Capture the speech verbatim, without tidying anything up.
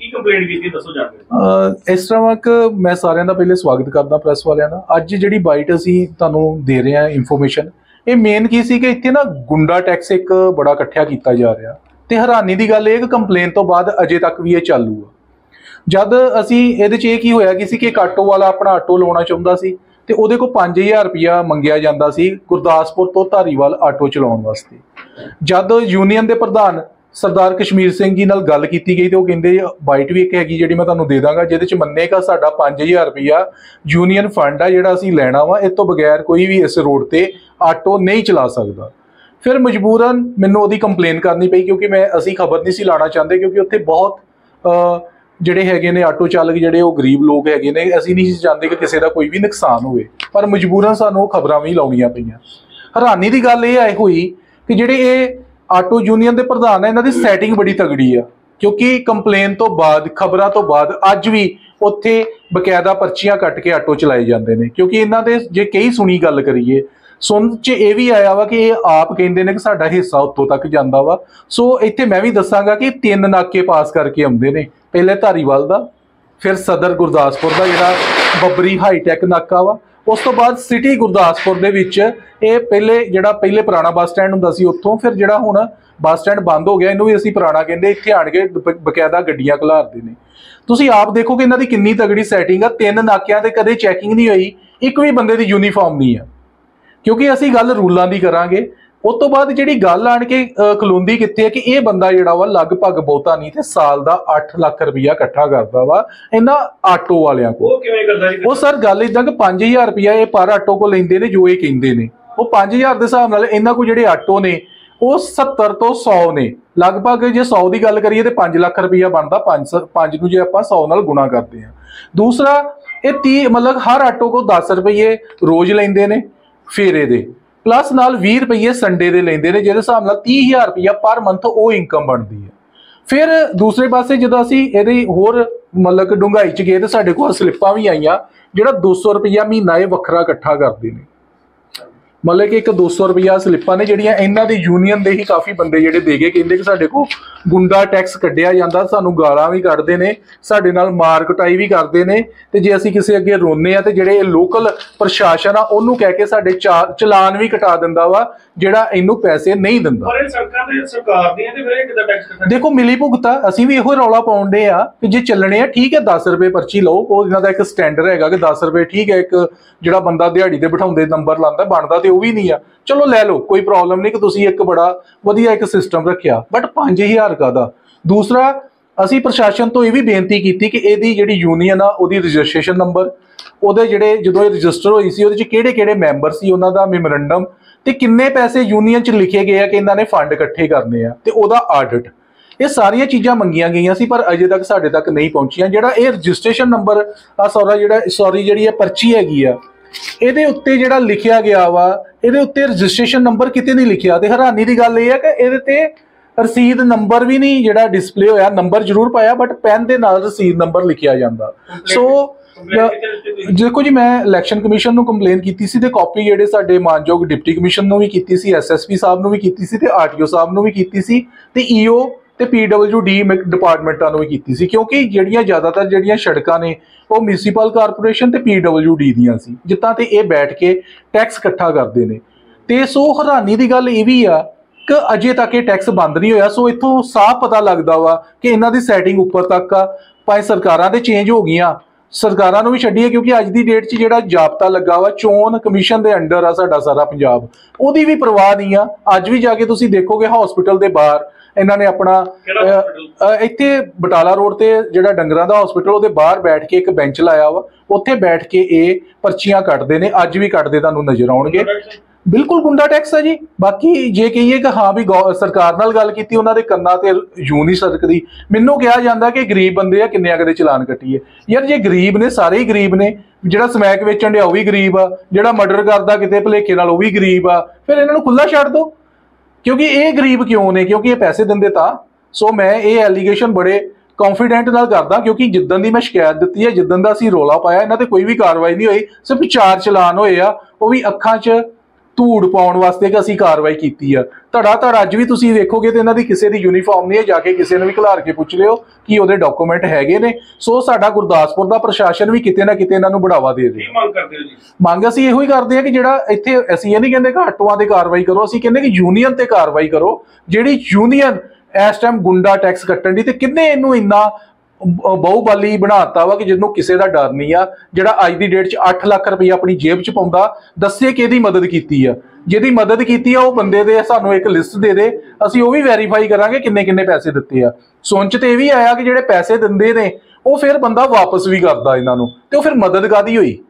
Complaint ਕੀਤੀ ਦੱਸੋ ਜਾਣਕਾਰੀ। ਇਸ ਤਰ੍ਹਾਂ ਕਿ ਮੈਂ ਸਾਰਿਆਂ ਦਾ ਪਹਿਲੇ ਸਵਾਗਤ ਕਰਦਾ ਪ੍ਰੈਸ ਵਾਲਿਆਂ ਦਾ। ਅੱਜ ਜਿਹੜੀ ਬਾਈਟ ਅਸੀਂ ਤੁਹਾਨੂੰ ਦੇ ਰਹੇ ਹਾਂ ਇਨਫੋਰਮੇਸ਼ਨ, ਇਹ ਮੇਨ ਕੀ ਸੀ ਕਿ ਇੱਥੇ ਨਾ ਗੁੰਡਾ ਟੈਕਸ ਇੱਕ ਬੜਾ ਇਕੱਠਿਆ ਕੀਤਾ ਜਾ ਰਿਹਾ, ਤੇ ਹੈਰਾਨੀ ਦੀ ਗੱਲ ਇਹ ਕਿ ਕੰਪਲੇਨ ਤੋਂ ਬਾਅਦ ਅਜੇ ਤੱਕ ਵੀ ਇਹ ਚਾਲੂ ਆ। ਜਦ ਅਸੀਂ ਇਹਦੇ 'ਚ ਇਹ ਕੀ ਹੋਇਆ ਕਿ ਸੀ ਕਿ ਇੱਕ ਆਟੋ ਵਾਲਾ ਆਪਣਾ ਆਟੋ ਲਾਉਣਾ ਚਾਹੁੰਦਾ ਸੀ ਤੇ ਉਹਦੇ ਕੋਲ ਪੰਜ ਹਜ਼ਾਰ ਰੁਪਇਆ ਮੰਗਿਆ ਜਾਂਦਾ ਸੀ ਗੁਰਦਾਸਪੁਰ ਤੋਂ ਧਾਰੀਵਾਲ ਆਟੋ ਚਲਾਉਣ ਵਾਸਤੇ। ਜਦ ਯੂਨੀਅਨ ਦੇ ਪ੍ਰਧਾਨ ਸਰਦਾਰ ਕਸ਼ਮੀਰ ਸਿੰਘ ਜੀ ਨਾਲ ਗੱਲ ਕੀਤੀ ਗਈ ਤੇ ਉਹ ਕਹਿੰਦੇ ਬਾਈਟ ਵੀ ਇੱਕ ਹੈਗੀ ਜਿਹੜੀ ਮੈਂ ਤੁਹਾਨੂੰ ਦੇ ਦਾਂਗਾ, ਜਿਹਦੇ 'ਚ ਮੰਨੇਗਾ ਸਾਡਾ ਪੰਜ ਹਜ਼ਾਰ ਰੁਪਇਆ ਯੂਨੀਅਨ ਫੰਡ ਆ ਜਿਹੜਾ ਅਸੀਂ ਲੈਣਾ ਵਾ, ਇਸ ਤੋਂ ਬਗੈਰ ਕੋਈ ਵੀ ਇਸ ਰੋਡ ਤੇ ਆਟੋ ਨਹੀਂ ਚਲਾ ਸਕਦਾ। ਫਿਰ ਮਜਬੂਰਨ ਮੈਨੂੰ ਉਹਦੀ ਕੰਪਲੇਨ ਕਰਨੀ ਪਈ ਕਿਉਂਕਿ ਮੈਂ ਅਸੀਂ ਖਬਰ ਨਹੀਂ ਸੀ ਲਾਣਾ ਚਾਹੁੰਦੇ, ਕਿਉਂਕਿ ਉੱਥੇ ਬਹੁਤ ਜਿਹੜੇ ਹੈਗੇ ਨੇ ਆਟੋ ਚਾਲਕ ਜਿਹੜੇ ਉਹ ਗਰੀਬ ਲੋਕ ਹੈਗੇ ਨੇ, ਅਸੀਂ ਨਹੀਂ ਚਾਹੁੰਦੇ ਕਿ ਕਿਸੇ ਦਾ ਕੋਈ ਵੀ ਨੁਕਸਾਨ ਹੋਵੇ, ਪਰ ਮਜਬੂਰਨ ਸਾਨੂੰ ਉਹ ਖਬਰਾਂ ਵੀ ਲਾਉਣੀਆਂ ਪਈਆਂ। ਹੈਰਾਨੀ ਦੀ ਗੱਲ ਇਹ ਆਈ ਹੋਈ ਕਿ ਜਿਹੜੇ ਇਹ ਆਟੋ ਯੂਨੀਅਨ ਦੇ ਪ੍ਰਧਾਨ ਹੈ, ਇਹਨਾਂ ਦੀ ਸੈਟਿੰਗ ਬੜੀ ਤਗੜੀ ਆ, ਕਿਉਂਕਿ ਕੰਪਲੇਨ ਤੋਂ ਬਾਅਦ ਖਬਰਾਂ ਤੋਂ ਬਾਅਦ ਅੱਜ ਵੀ ਉੱਥੇ ਬਕਾਇਦਾ ਪਰਚੀਆਂ ਕੱਟ ਕੇ ਆਟੋ ਚਲਾਏ ਜਾਂਦੇ ਨੇ। ਕਿਉਂਕਿ ਇਹਨਾਂ ਦੇ ਜੇ ਕਈ ਸੁਣੀ ਗੱਲ ਕਰੀਏ, ਸੁਣ 'ਚ ਇਹ ਵੀ ਆਇਆ ਵਾ ਕਿ ਇਹ ਆਪ ਕਹਿੰਦੇ ਨੇ ਕਿ ਸਾਡਾ ਹਿੱਸਾ ਉੱਤੋਂ ਤੱਕ ਜਾਂਦਾ ਵਾ। ਸੋ ਇੱਥੇ ਮੈਂ ਵੀ ਦੱਸਾਂਗਾ ਕਿ ਤਿੰਨ ਨਾਕੇ ਪਾਸ ਕਰਕੇ ਆਉਂਦੇ ਨੇ, ਪਹਿਲੇ ਧਾਰੀਵਾਲ ਦਾ, ਫਿਰ ਸਦਰ ਗੁਰਦਾਸਪੁਰ ਦਾ ਜਿਹੜਾ ਬੱਬਰੀ ਹਾਈਟੈਕ ਨਾਕਾ ਵਾ, ਉਸ ਤੋਂ ਬਾਅਦ ਸਿਟੀ ਗੁਰਦਾਸਪੁਰ ਦੇ ਵਿੱਚ ਇਹ ਪਹਿਲੇ ਜਿਹੜਾ ਪਹਿਲੇ ਪੁਰਾਣਾ ਬੱਸ ਸਟੈਂਡ ਹੁੰਦਾ ਸੀ ਉੱਥੋਂ, ਫਿਰ ਜਿਹੜਾ ਹੁਣ ਬੱਸ ਸਟੈਂਡ ਬੰਦ ਹੋ ਗਿਆ ਇਹਨੂੰ ਵੀ ਅਸੀਂ ਪੁਰਾਣਾ ਕਹਿੰਦੇ, ਇੱਥੇ ਆਣ ਕੇ ਬਕਾਇਦਾ ਗੱਡੀਆਂ ਖਲਾਰਦੇ ਨੇ। ਤੁਸੀਂ ਆਪ ਦੇਖੋ ਕਿ ਇਹਨਾਂ ਦੀ ਕਿੰਨੀ ਤਗੜੀ ਸੈਟਿੰਗ ਆ। ਤਿੰਨ ਨਾਕਿਆਂ ਤੇ ਕਦੇ ਚੈਕਿੰਗ ਨਹੀਂ ਹੋਈ, ਇੱਕ ਵੀ ਬੰਦੇ ਦੀ ਯੂਨੀਫਾਰਮ ਨਹੀਂ ਆ, ਕਿਉਂਕਿ ਅਸੀਂ ਗੱਲ ਰੂਲਾਂ ਦੀ ਕਰਾਂਗੇ। ਉਸ ਤੋਂ ਬਾਅਦ ਜਿਹੜੀ ਗੱਲ ਆਣ ਕੇ ਖਲੋਂਦੀ ਕਿੱਥੇ ਹੈ ਕਿ ਇਹ ਬੰਦਾ ਜਿਹੜਾ ਵਾ ਲਗਭਗ ਬਹੁਤਾ ਨਹੀਂ ਤੇ ਸਾਲ ਦਾ ਅੱਠ ਲੱਖ ਰੁਪਇਆ ਇਕੱਠਾ ਕਰਦਾ ਵਾ ਇਹਨਾਂ ਆਟੋ ਵਾਲਿਆਂ ਕੋਲ। ਉਹ ਕਿਵੇਂ ਕਰਦਾ ਜੀ? ਉਹ ਸਰ ਗੱਲ ਇਦਾਂ ਕਿ ਪੰਜ ਹਜ਼ਾਰ ਰੁਪਇਆ ਇਹ ਪਰ ਆਟੋ ਕੋਲ ਲੈਂਦੇ ਨੇ, ਜੋ ਇਹ ਕਹਿੰਦੇ ਨੇ। ਉਹ ਪੰਜ ਹਜ਼ਾਰ ਦੇ ਹਿਸਾਬ ਨਾਲ ਇਹਨਾਂ ਕੋਲ ਜਿਹੜੇ ਆਟੋ ਨੇ ਉਹ ਸੱਤਰ ਤੋਂ ਸੌ ਨੇ, ਲਗਭਗ ਜੇ ਸੌ ਦੀ ਗੱਲ ਕਰੀਏ ਤੇ ਪੰਜ ਲੱਖ ਰੁਪਇਆ ਬਣਦਾ। ਪੰਜ ਪੰਜ ਨੂੰ ਜੇ ਆਪਾਂ ਸੌ ਨਾਲ ਗੁਣਾ ਕਰਦੇ ਹਾਂ। ਦੂਸਰਾ, ਇਹ ਤੀਹ ਮਤਲਬ ਹਰ ਆਟੋ ਕੋਲ ਦਸ ਰੁਪਏ ਰੋਜ਼ ਲੈਂਦੇ ਨੇ ਫੇਰੇ ਦੇ, ਪਲੱਸ ਨਾਲ ਵੀਹ ਰੁਪਏ ਸੰਡੇ ਦੇ ਲੈਂਦੇ ਨੇ, ਜਿਹਦੇ ਹਿਸਾਬ ਨਾਲ ਤੀਹ ਹਜ਼ਾਰ ਰੁਪਇਆ ਪਰ ਮੰਥ ਉਹ ਇਨਕਮ ਬਣਦੀ ਹੈ। ਫਿਰ ਦੂਸਰੇ ਪਾਸੇ ਜਦੋਂ ਅਸੀਂ ਇਹਦੀ ਹੋਰ ਮਤਲਬ ਕਿ ਡੂੰਘਾਈ 'ਚ ਗਏ ਤੇ ਸਾਡੇ ਕੋਲ ਸਲਿੱਪਾਂ ਵੀ ਆਈਆਂ, ਜਿਹੜਾ ਦੋ ਸੌ ਰੁਪਇਆ ਮਹੀਨਾ ਇਹ ਵੱਖਰਾ ਇਕੱਠਾ ਕਰਦੇ ਨੇ। ਮਤਲਬ ਕਿ ਇੱਕ ਦੋ ਸੌ ਰੁਪਇਆ ਸਲਿੱਪਾਂ ਨੇ ਜਿਹੜੀਆਂ ਇਹਨਾਂ ਦੇ ਯੂਨੀਅਨ ਦੇ ਹੀ ਕਾਫੀ ਬੰਦੇ ਜਿਹੜੇ ਦੇ ਗਏ, ਕਹਿੰਦੇ ਕਿ ਸਾਡੇ ਕੋਲ ਗੁੰਡਾ ਟੈਕਸ ਕੱਢਿਆ ਜਾਂਦਾ, ਸਾਨੂੰ ਗਾਲਾਂ ਵੀ ਕੱਢਦੇ ਨੇ, ਸਾਡੇ ਨਾਲ ਮਾਰ ਕੁਟਾਈ ਵੀ ਕਰਦੇ ਨੇ, ਤੇ ਜੇ ਅਸੀਂ ਕਿਸੇ ਅੱਗੇ ਰੋਂਦੇ ਆ ਤੇ ਜਿਹੜੇ ਲੋਕਲ ਪ੍ਰਸ਼ਾਸਨ ਆ ਉਹਨੂੰ ਕਹਿ ਕੇ ਸਾਡੇ ਚਲਾਨ ਵੀ ਕਟਾ ਦਿੰਦਾ ਵਾ, ਜਿਹੜਾ ਇਹਨੂੰ ਪੈਸੇ ਨਹੀਂ ਦਿੰਦਾ। ਪਰ ਇਹ ਸੜਕਾਂ ਤੇ ਸਰਕਾਰ ਦੀਆਂ ਤੇ ਫਿਰ ਇਹ ਕਿੱਦਾਂ ਟੈਕਸ ਕੱਟਦਾ? ਦੇਖੋ ਮਿਲੀ ਭੁਗਤਾ, ਅਸੀਂ ਵੀ ਇਹੋ ਰੌਲਾ ਪਾਉਂਦੇ ਆ ਕਿ ਜੇ ਚੱਲਣੇ ਆ ਠੀਕ ਹੈ ਦਸ ਰੁਪਏ ਪਰਚੀ ਲਓ, ਉਹ ਇਹਨਾਂ ਦਾ ਇੱਕ ਸਟੈਂਡਰਡ ਹੈਗਾ ਕਿ ਦਸ ਰੁਪਏ ਠੀਕ ਹੈ। ਇੱਕ ਜਿਹੜਾ ਬੰਦਾ ਦਿਹਾੜੀ ਤੇ ਬਿਠਾਉਂਦੇ ਨੰਬਰ ਲਾਉਂਦਾ ਬਣਦਾ ਤੇ ਉਹ ਵੀ ਨਹੀਂ ਆ, ਚਲੋ ਲੈ ਲਓ, ਕੋਈ ਪ੍ਰੋਬਲਮ ਨਹੀਂ ਕਿ ਤੁਸੀਂ ਇੱਕ ਬੜਾ ਵਧੀਆ ਇੱਕ ਸਿਸਟਮ ਰੱਖਿਆ, ਬਟ ਪੰਜ ਹਜ਼ਾਰ ਕਾਹਦਾ? ਦੂਸਰਾ, ਅਸੀਂ ਪ੍ਰਸ਼ਾਸਨ ਤੋਂ ਇਹ ਵੀ ਬੇਨਤੀ ਕੀਤੀ ਕਿ ਇਹਦੀ ਜਿਹੜੀ ਯੂਨੀਅਨ ਆ ਉਹਦੀ ਰਜਿਸਟ੍ਰੇਸ਼ਨ ਨੰਬਰ, ਉਹਦੇ ਜਿਹੜੇ ਜਦੋਂ ਇਹ ਰਜਿਸਟਰ ਹੋਈ ਸੀ ਉਹਦੇ 'ਚ ਕਿਹੜੇ ਕਿਹੜੇ ਮੈਂਬਰ ਸੀ, ਉਹਨਾਂ ਦਾ ਮੈਮੋਰੰਡਮ, ਤੇ ਕਿੰਨੇ ਪੈਸੇ ਯੂਨੀਅਨ 'ਚ ਲਿਖੇ ਗਏ ਆ ਕਿ ਇਹਨਾਂ ਨੇ ਫੰਡ ਇਕੱਠੇ ਕਰਨੇ ਆ, ਤੇ ਉਹਦਾ ਆਡਿਟ, ਇਹ ਸਾਰੀਆਂ ਚੀਜ਼ਾਂ ਮੰਗੀਆਂ ਗਈਆਂ ਸੀ ਪਰ ਅਜੇ ਤੱਕ ਸਾਡੇ ਤੱਕ ਨਹੀਂ ਪਹੁੰਚੀਆਂ। ਜਿਹੜਾ ਇਹ ਰਜਿਸਟ੍ਰੇਸ਼ਨ ਨੰਬਰ ਆ ਸੌਰਾ ਜਿਹੜਾ ਸੌਰੀ ਜਿਹੜੀ ਇਹ ਪਰਚੀ ਹੈਗੀ ਆ, ਇਹਦੇ ਉੱਤੇ ਜਿਹੜਾ ਲਿਖਿਆ ਗਿਆ ਵਾ, ਇਹਦੇ ਉੱਤੇ ਰਜਿਸਟ੍ਰੇਸ਼ਨ ਨੰਬਰ ਕਿਤੇ ਨਹੀਂ ਲਿਖਿਆ। ਤੇ ਹੈਰਾਨੀ ਦੀ ਗੱਲ ਇਹ ਹੈ ਕਿ ਇਹਦੇ ਤੇ ਰਸੀਦ ਨੰਬਰ ਵੀ ਨਹੀਂ ਜਿਹੜਾ ਡਿਸਪਲੇ ਹੋਇਆ, ਨੰਬਰ ਜ਼ਰੂਰ ਪਾਇਆ ਬਟ ਪੈਨ ਦੇ ਨਾਲ ਰਸੀਦ ਨੰਬਰ ਲਿਖਿਆ ਜਾਂਦਾ। ਸੋ ਦੇਖੋ ਜੀ, ਮੈਂ ਇਲੈਕਸ਼ਨ ਕਮਿਸ਼ਨ ਨੂੰ ਕੰਪਲੇਨ ਕੀਤੀ ਸੀ ਤੇ ਕਾਪੀ ਜਿਹੜੇ ਸਾਡੇ ਮਾਨਯੋਗ ਡਿਪਟੀ ਕਮਿਸ਼ਨ ਨੂੰ ਵੀ ਕੀਤੀ ਸੀ, ਐਸ ਐਸ ਪੀ ਸਾਹਿਬ ਨੂੰ ਵੀ ਕੀਤੀ ਸੀ, ਤੇ ਆਰ ਟੀ ਓ ਸਾਹਿਬ ਨੂੰ ਵੀ ਕੀਤੀ ਸੀ, ਤੇ ਈ ਓ ਤੇ ਪੀ ਡਬਲਯੂ ਡੀ ਡਿਪਾਰਟਮੈਂਟਾਂ ਨੂੰ ਵੀ ਕੀਤੀ ਸੀ, ਕਿਉਂਕਿ ਜਿਹੜੀਆਂ ਜ਼ਿਆਦਾਤਰ ਜਿਹੜੀਆਂ ਸੜਕਾਂ ਨੇ ਉਹ ਮਿਊਨਿਸਪਲ ਕਾਰਪੋਰੇਸ਼ਨ ਤੇ ਪੀ ਡਬਲਯੂ ਡੀ ਦੀਆਂ ਸੀ, ਜਿੱਦਾਂ ਤੇ ਇਹ ਬੈਠ ਕੇ ਟੈਕਸ ਇਕੱਠਾ ਕਰਦੇ ਨੇ। ਤੇ ਸੋ ਹੈਰਾਨੀ ਦੀ ਗੱਲ ਇਹ ਵੀ ਆ ਕਿ ਅਜੇ ਤੱਕ ਇਹ ਟੈਕਸ ਬੰਦ ਨਹੀਂ ਹੋਇਆ। ਸੋ ਇੱਥੋਂ ਸਾਫ਼ ਪਤਾ ਲੱਗਦਾ ਵਾ ਕਿ ਇਹਨਾਂ ਦੀ ਸੈਟਿੰਗ ਉੱਪਰ ਤੱਕ ਆ। ਭਾਵੇਂ ਸਰਕਾਰਾਂ ਤੇ ਚੇਂਜ ਹੋ ਗਈਆਂ, ਸਰਕਾਰਾਂ ਨੂੰ ਵੀ ਛੱਡੀਏ, ਕਿਉਂਕਿ ਅੱਜ ਦੀ ਡੇਟ 'ਚ ਜਿਹੜਾ ਜਾਬਤਾ ਲੱਗਾ ਵਾ ਚੋਣ ਕਮਿਸ਼ਨ ਦੇ ਅੰਡਰ ਆ ਸਾਡਾ ਸਾਰਾ ਪੰਜਾਬ, ਉਹਦੀ ਵੀ ਪਰਵਾਹ ਨਹੀਂ ਆ। ਅੱਜ ਵੀ ਜਾ ਕੇ ਤੁਸੀਂ ਦੇਖੋਗੇ ਹਸਪੀਟਲ ਦੇ ਬਾਹਰ ਇਹਨਾਂ ਨੇ ਆਪਣਾ ਇੱਥੇ ਬਟਾਲਾ ਰੋਡ ਤੇ ਜਿਹੜਾ ਡੰਗਰਾਂ ਦਾ ਹਸਪੀਟਲ, ਉਹਦੇ ਬਾਹਰ ਬੈਠ ਕੇ ਇੱਕ ਬੈਂਚ ਲਾਇਆ ਵਾ, ਉੱਥੇ ਬੈਠ ਕੇ ਇਹ ਪਰਚੀਆਂ ਕੱਟਦੇ ਨੇ, ਅੱਜ ਵੀ ਕੱਟਦੇ ਤੁਹਾਨੂੰ ਨਜ਼ਰ ਆਉਣਗੇ। ਬਿਲਕੁਲ ਗੁੰਡਾ ਟੈਕਸ ਹੈ ਜੀ। ਬਾਕੀ ਜੇ ਕਹੀਏ ਕਿ ਹਾਂ ਵੀ ਸਰਕਾਰ ਨਾਲ ਗੱਲ ਕੀਤੀ, ਉਹਨਾਂ ਦੇ ਕੰਨਾਂ ਤੇ ਜੂੰ ਨਹੀਂ ਸਰਕਦੀ। ਮੈਨੂੰ ਕਿਹਾ ਜਾਂਦਾ ਕਿ ਗਰੀਬ ਬੰਦੇ ਆ, ਕਿੰਨੇ ਕਦੇ ਚਲਾਨ ਕੱਟੀਏ। ਯਾਰ ਜੇ ਗਰੀਬ ਨੇ, ਸਾਰੇ ਹੀ ਗਰੀਬ ਨੇ, ਜਿਹੜਾ ਸਮੈਕ ਵੇਚਣ ਡਿਆ ਉਹ ਵੀ ਗਰੀਬ ਆ, ਜਿਹੜਾ ਮਰਡਰ ਕਰਦਾ ਕਿਤੇ ਭੁਲੇਖੇ ਨਾਲ ਉਹ ਵੀ ਗਰੀਬ ਆ, ਫਿਰ ਇਹਨਾਂ ਨੂੰ ਖੁੱਲਾ ਛੱਡ ਦਿਓ। ਕਿਉਂਕਿ ਇਹ ਗਰੀਬ ਕਿਉਂ ਨੇ? ਕਿਉਂਕਿ ਇਹ ਪੈਸੇ ਦਿੰਦੇ ਤਾਂ। ਸੋ ਮੈਂ ਇਹ ਐਲੀਗੇਸ਼ਨ ਬੜੇ ਕੌਨਫੀਡੈਂਟ ਨਾਲ ਕਰਦਾ, ਕਿਉਂਕਿ ਜਿੱਦਣ ਦੀ ਮੈਂ ਸ਼ਿਕਾਇਤ ਦਿੱਤੀ ਹੈ, ਜਿੱਦਣ ਦਾ ਅਸੀਂ ਰੌਲਾ ਪਾਇਆ, ਇਹਨਾਂ ਤੇ ਕੋਈ ਵੀ ਕਾਰਵਾਈ ਨਹੀਂ ਹੋਈ। ਸਿਰਫ ਚਾਰ ਚਲਾਨ ਹੋਏ ਆ, ਉਹ ਵੀ ਅੱਖਾਂ 'ਚ ਧੂੜ ਪਾਉਣ ਵਾਸਤੇ ਕਿ ਅਸੀਂ ਕਾਰਵਾਈ ਕੀਤੀ ਆ। ਧੜਾ ਧੜ ਅੱਜ ਵੀ ਤੁਸੀਂ ਵੇਖੋਗੇ ਤੇ ਇਹਨਾਂ ਦੀ ਕਿਸੇ ਦੀ ਯੂਨੀਫਾਰਮ ਨਹੀਂ ਹੈ, ਜਾ ਕੇ ਕਿਸੇ ਨੂੰ ਵੀ ਖਿਲਾਰ ਕੇ ਪੁੱਛ ਲਿਓ ਕਿ ਉਹਦੇ ਡਾਕੂਮੈਂਟ ਹੈਗੇ ਨੇ। ਸੋ ਸਾਡਾ ਗੁਰਦਾਸਪੁਰ ਦਾ ਪ੍ਰਸ਼ਾਸਨ ਵੀ ਕਿਤੇ ਨਾ ਕਿਤੇ ਇਹਨਾਂ ਨੂੰ ਬੜਾਵਾ ਦੇ ਦੇ। ਕੀ ਮੰਗ ਕਰਦੇ ਹੋ ਜੀ? ਮੰਗ ਅਸੀਂ ਇਹੋ ਹੀ ਕਰਦੇ ਹਾਂ ਕਿ ਜਿਹੜਾ ਇੱਥੇ ਅਸੀਂ ਇਹ ਨਹੀਂ ਕਹਿੰਦੇ ਕਿ ਆਟੋਆਂ ਤੇ ਕਾਰਵਾਈ ਕਰੋ, ਅਸੀਂ ਕਹਿੰਦੇ ਕਿ ਯੂਨੀਅਨ ਤੇ ਕਾਰਵਾਈ ਕਰੋ। ਜਿਹੜੀ ਯੂਨੀਅਨ ਇਸ ਟਾਈਮ ਗੁੰਡਾ ਟੈਕਸ ਕੱਟਣ ਦੀ, ਤੇ ਕਿੰਨੇ ਇਹਨੂੰ ਇੰਨਾ ਬਹੁਬਾਲੀ ਬਣਾਤਾ ਵਾ ਕਿ ਜਿਹਨੂੰ ਕਿਸੇ ਦਾ ਡਰ ਨਹੀਂ ਆ। ਜਿਹੜਾ ਅੱਜ ਦੀ ਡੇਟ 'ਚ ਅੱਠ ਲੱਖ ਰੁਪਈਆ ਆਪਣੀ ਜੇਬ 'ਚ ਪਾਉਂਦਾ, ਦੱਸੇ ਕਿਹਦੀ ਮਦਦ ਕੀਤੀ ਆ। ਜਿਹਦੀ ਮਦਦ ਕੀਤੀ ਆ ਉਹ ਬੰਦੇ ਦੇ ਸਾਨੂੰ ਇੱਕ ਲਿਸਟ ਦੇ ਦੇ, ਅਸੀਂ ਉਹ ਵੀ ਵੈਰੀਫਾਈ ਕਰਾਂਗੇ ਕਿੰਨੇ ਕਿੰਨੇ ਪੈਸੇ ਦਿੱਤੇ ਆ। ਸੁਣ 'ਚ ਤੇ ਇਹ ਵੀ ਆਇਆ ਕਿ ਜਿਹੜੇ ਪੈਸੇ ਦਿੰਦੇ ਨੇ ਉਹ ਫਿਰ ਬੰਦਾ ਵਾਪਸ ਵੀ ਕਰਦਾ ਇਹਨਾਂ ਨੂੰ, ਤੇ ਉਹ ਫਿਰ ਮਦਦ ਕਾਹਦੀ ਹੋਈ।